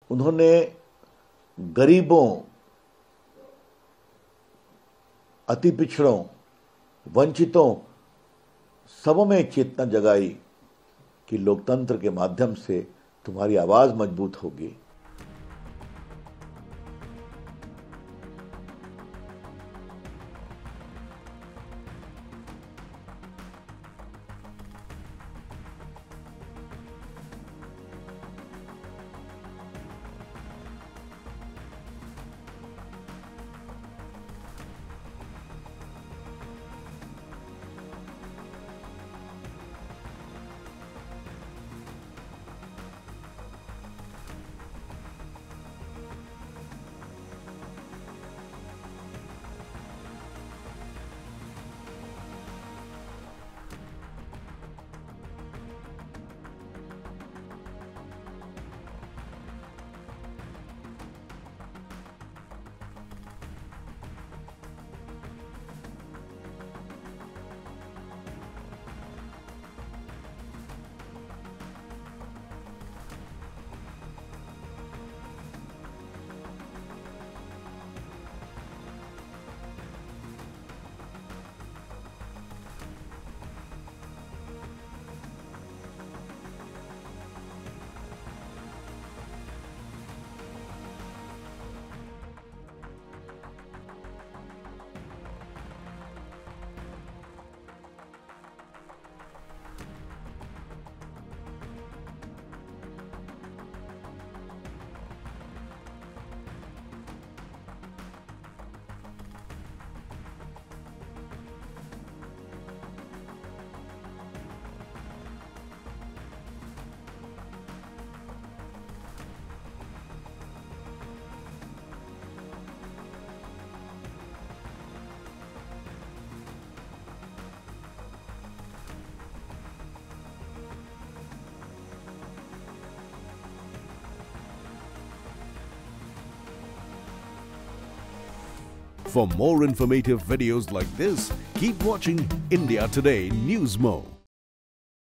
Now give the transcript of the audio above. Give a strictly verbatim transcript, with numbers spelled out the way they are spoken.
उन्होंने गरीबों, अति पिछड़ों, वंचितों सब में चेतना जगाई कि लोकतंत्र के माध्यम से तुम्हारी आवाज मजबूत होगी। For more informative videos like this, keep watching India Today News Mo.